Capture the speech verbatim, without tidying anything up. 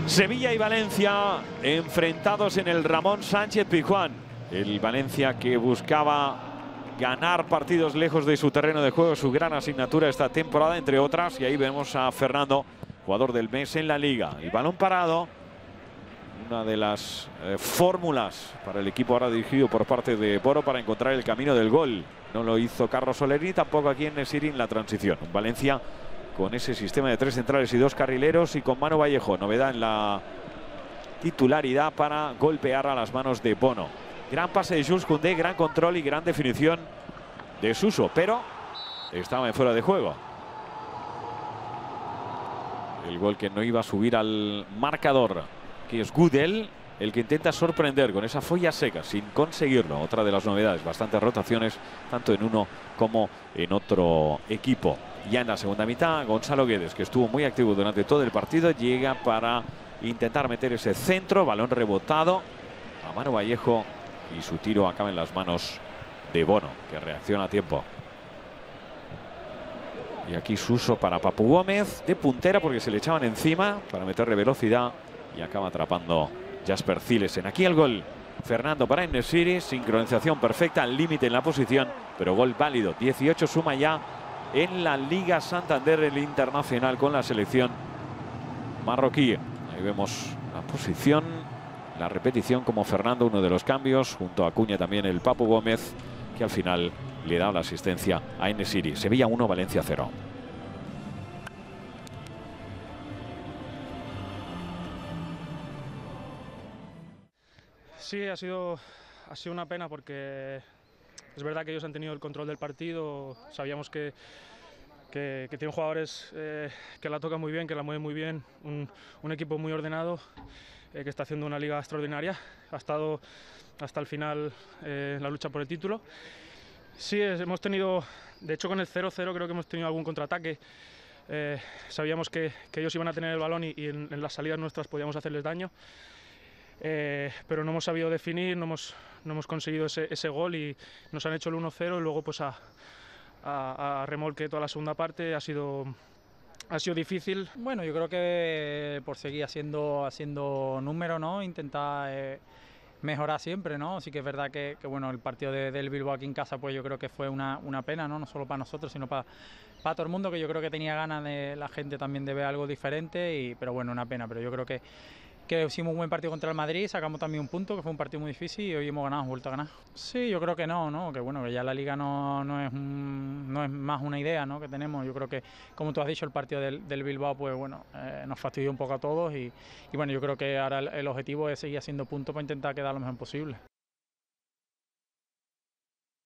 Sevilla y Valencia enfrentados en el Ramón Sánchez Pizjuán. El Valencia que buscaba ganar partidos lejos de su terreno de juego, su gran asignatura esta temporada, entre otras. Y ahí vemos a Fernando, jugador del mes en la Liga. El balón parado, una de las eh, fórmulas para el equipo ahora dirigido por parte de Boro para encontrar el camino del gol. No lo hizo Carlos Soler ni tampoco aquí en Nesiri en la transición. Valencia con ese sistema de tres centrales y dos carrileros, y con Manu Vallejo, novedad en la titularidad para golpear a las manos de Bono. Gran pase de Jules Koundé, gran control y gran definición de Suso, pero estaba en fuera de juego. El gol que no iba a subir al marcador, que es Gudel, el que intenta sorprender con esa folla seca sin conseguirlo. Otra de las novedades, bastantes rotaciones tanto en uno como en otro equipo. Ya en la segunda mitad, Gonzalo Guedes, que estuvo muy activo durante todo el partido, llega para intentar meter ese centro, balón rebotado a Manu Vallejo y su tiro acaba en las manos de Bono, que reacciona a tiempo. Y aquí Suso para Papu Gómez, de puntera porque se le echaban encima para meterle velocidad, y acaba atrapando Jasper Cillesen. Aquí el gol, Fernando para En-Nesyri, sincronización perfecta, al límite en la posición, pero gol válido. dieciocho suma ya en la Liga Santander, el internacional con la selección marroquí. Ahí vemos la posición, la repetición, como Fernando, uno de los cambios, junto a Acuña también el Papu Gómez, que al final le da la asistencia a En-Nesyri. Sevilla uno, Valencia cero. Sí, ha sido, ha sido una pena porque es verdad que ellos han tenido el control del partido. Sabíamos que, que, que tienen jugadores eh, que la tocan muy bien, que la mueven muy bien, un, un equipo muy ordenado, eh, que está haciendo una liga extraordinaria. Ha estado hasta el final eh, en la lucha por el título. Sí, es, hemos tenido, de hecho con el cero cero creo que hemos tenido algún contraataque. Eh, sabíamos que, que ellos iban a tener el balón y, y en, en las salidas nuestras podíamos hacerles daño. Eh, pero no hemos sabido definir, no hemos, no hemos conseguido ese, ese gol, y nos han hecho el uno cero, y luego pues a, a, a remolque toda la segunda parte ha sido, ha sido difícil. Bueno, yo creo que por seguir haciendo, haciendo números, ¿no? Intentar eh, mejorar siempre, ¿no? Sí que es verdad que, que bueno, el partido de, del Bilbao aquí en casa, pues yo creo que fue una, una pena, ¿no? No solo para nosotros, sino para, para todo el mundo, que yo creo que tenía ganas de la gente también de ver algo diferente, y, pero bueno, una pena, pero yo creo que que hicimos un buen partido contra el Madrid, sacamos también un punto, que fue un partido muy difícil, y hoy hemos ganado, hemos vuelto a ganar. Sí, yo creo que no, ¿no? Que bueno, que ya la Liga no, no, es, un, no es más una idea, ¿no? que tenemos. Yo creo que, como tú has dicho, el partido del, del Bilbao, pues bueno, eh, nos fastidió un poco a todos, y, y bueno, yo creo que ahora el, el objetivo es seguir haciendo puntos para intentar quedar lo mejor posible.